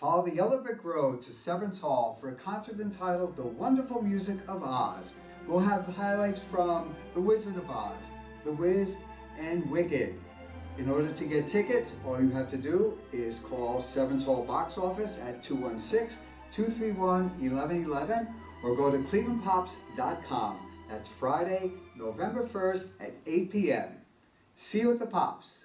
Follow the yellow brick road to Severance Hall for a concert entitled The Wonderful Music of Oz. We'll have highlights from The Wizard of Oz, The Wiz, and Wicked. In order to get tickets, all you have to do is call Severance Hall box office at 216-231-1111 or go to clevelandpops.com. That's Friday, November 1st at 8 p.m. See you at the Pops.